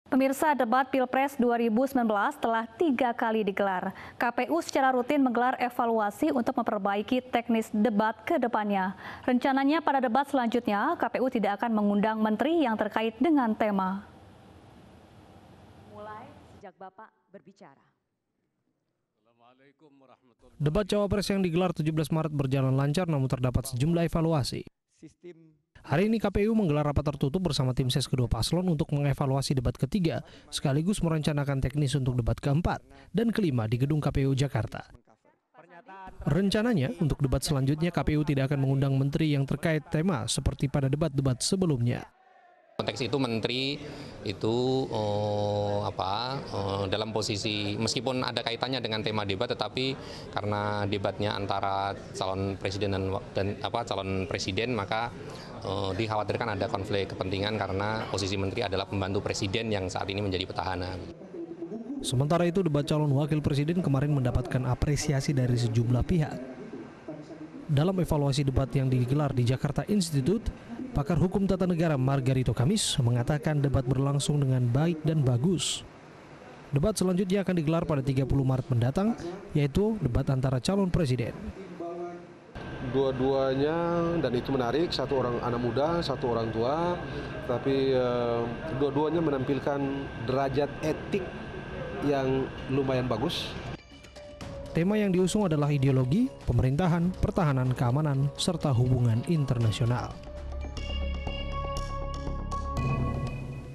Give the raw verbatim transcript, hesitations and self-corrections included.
Pemirsa, debat Pilpres dua ribu sembilan belas telah tiga kali digelar. K P U secara rutin menggelar evaluasi untuk memperbaiki teknis debat ke depannya. Rencananya pada debat selanjutnya, K P U tidak akan mengundang menteri yang terkait dengan tema. Mulai sejak Bapak berbicara. Debat Cawapres yang digelar tujuh belas Maret berjalan lancar namun terdapat sejumlah evaluasi. Hari ini K P U menggelar rapat tertutup bersama tim ses kedua paslon untuk mengevaluasi debat ketiga, sekaligus merencanakan teknis untuk debat keempat dan kelima di gedung K P U Jakarta. Rencananya, untuk debat selanjutnya K P U tidak akan mengundang menteri yang terkait tema seperti pada debat-debat sebelumnya. Konteks itu menteri itu oh, apa oh, dalam posisi meskipun ada kaitannya dengan tema debat, tetapi karena debatnya antara calon presiden dan, dan apa calon presiden, maka oh, dikhawatirkan ada konflik kepentingan karena posisi menteri adalah pembantu presiden yang saat ini menjadi petahana. Sementara itu, debat calon wakil presiden kemarin mendapatkan apresiasi dari sejumlah pihak. Dalam evaluasi debat yang digelar di Jakarta Institute, pakar hukum tata negara Margarito Kamis mengatakan debat berlangsung dengan baik dan bagus. Debat selanjutnya akan digelar pada tiga puluh Maret mendatang, yaitu debat antara calon presiden. Dua-duanya, dan itu menarik, satu orang anak muda, satu orang tua, tapi uh, dua-duanya menampilkan derajat etik yang lumayan bagus. Tema yang diusung adalah ideologi, pemerintahan, pertahanan, keamanan, serta hubungan internasional.